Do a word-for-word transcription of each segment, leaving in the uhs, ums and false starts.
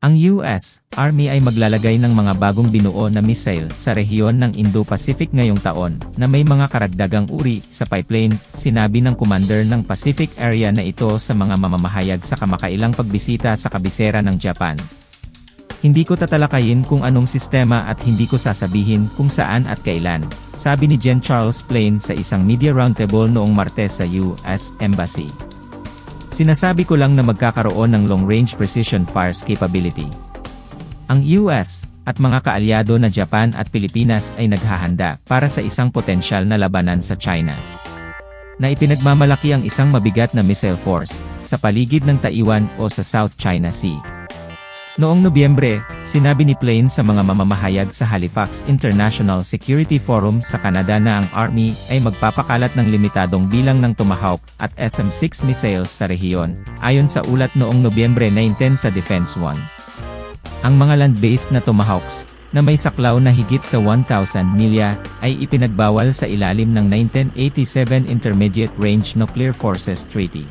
Ang U S Army ay maglalagay ng mga bagong binuo na missile sa rehiyon ng Indo-Pacific ngayong taon, na may mga karagdagang uri sa pipeline, sinabi ng commander ng Pacific Area na ito sa mga mamamahayag sa kamakailang pagbisita sa kabisera ng Japan. Hindi ko tatalakayin kung anong sistema at hindi ko sasabihin kung saan at kailan, sabi ni Gen Charles Plain sa isang media roundtable noong Martes sa U S Embassy. Sinasabi ko lang na magkakaroon ng long-range precision fires capability. Ang U S at mga kaalyado na Japan at Pilipinas ay naghahanda para sa isang potensyal na labanan sa China, na ipinagmamalaki ang isang mabigat na missile force sa paligid ng Taiwan o sa South China Sea. Noong Nobyembre, sinabi ni Plain sa mga mamamahayag sa Halifax International Security Forum sa Canada na ang Army ay magpapakalat ng limitadong bilang ng Tomahawk at S M six missiles sa rehiyon, ayon sa ulat noong Nobyembre nineteen sa Defense One. Ang mga land-based na Tomahawks, na may saklaw na higit sa one thousand milya, ay ipinagbawal sa ilalim ng nineteen eighty-seven Intermediate Range Nuclear Forces Treaty.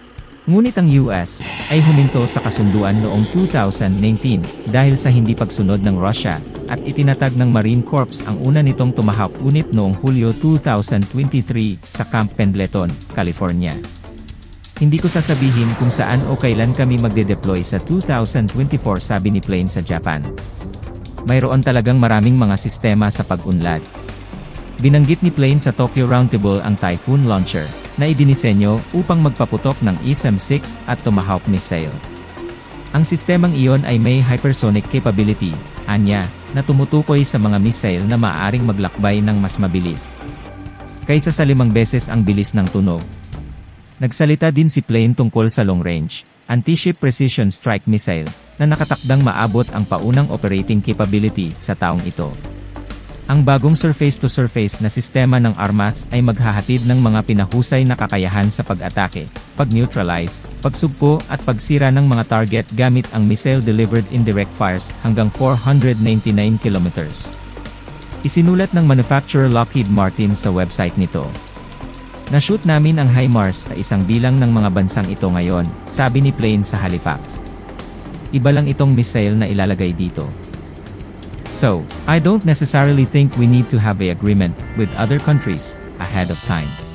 Ngunit ang U S ay huminto sa kasunduan noong two thousand nineteen dahil sa hindi pagsunod ng Russia, at itinatag ng Marine Corps ang una nitong Tomahawk unit noong Hulyo two thousand twenty-three sa Camp Pendleton, California. Hindi ko sasabihin kung saan o kailan kami magde-deploy sa two thousand twenty-four, sabi ni Plain sa Japan. Mayroon talagang maraming mga sistema sa pag-unlad. Binanggit ni Plain sa Tokyo Roundtable ang Typhoon Launcher, na idinisenyo upang magpaputok ng S M six at Tomahawk missile. Ang sistemang iyon ay may hypersonic capability, anya, na tumutukoy sa mga missile na maaaring maglakbay ng mas mabilis kaysa sa limang beses ang bilis ng tunog. Nagsalita din si Plain tungkol sa long-range anti-ship precision strike missile, na nakatakdang maabot ang paunang operating capability sa taong ito. Ang bagong surface-to-surface na sistema ng armas ay maghahatid ng mga pinahusay na kakayahan sa pag-atake, pag-neutralize, pagsugpo at pagsira ng mga target gamit ang missile-delivered indirect fires hanggang four hundred ninety-nine kilometers. Isinulat ng manufacturer Lockheed Martin sa website nito. "Na-shoot namin ang HIMARS sa isang bilang ng mga bansang ito ngayon," sabi ni Plain sa Halifax. "Iba lang itong missile na ilalagay dito. So, I don't necessarily think we need to have an agreement with other countries ahead of time."